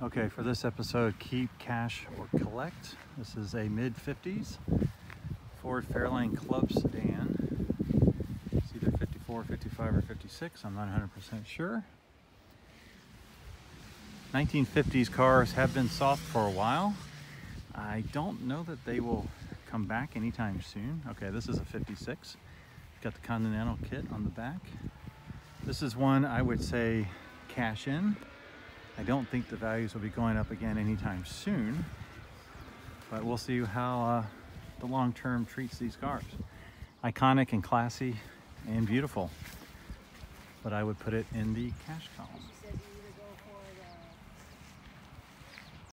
Okay, for this episode, keep, cash, or collect. This is a mid-50s Ford Fairlane Club Sedan. It's either 54, 55, or 56. I'm not 100% sure. 1950s cars have been soft for a while. I don't know that they will come back anytime soon. Okay, this is a 56. Got the Continental kit on the back. This is one I would say cash in. I don't think the values will be going up again anytime soon, but we'll see how the long term treats these cars. Iconic and classy and beautiful, but I would put it in the cash column.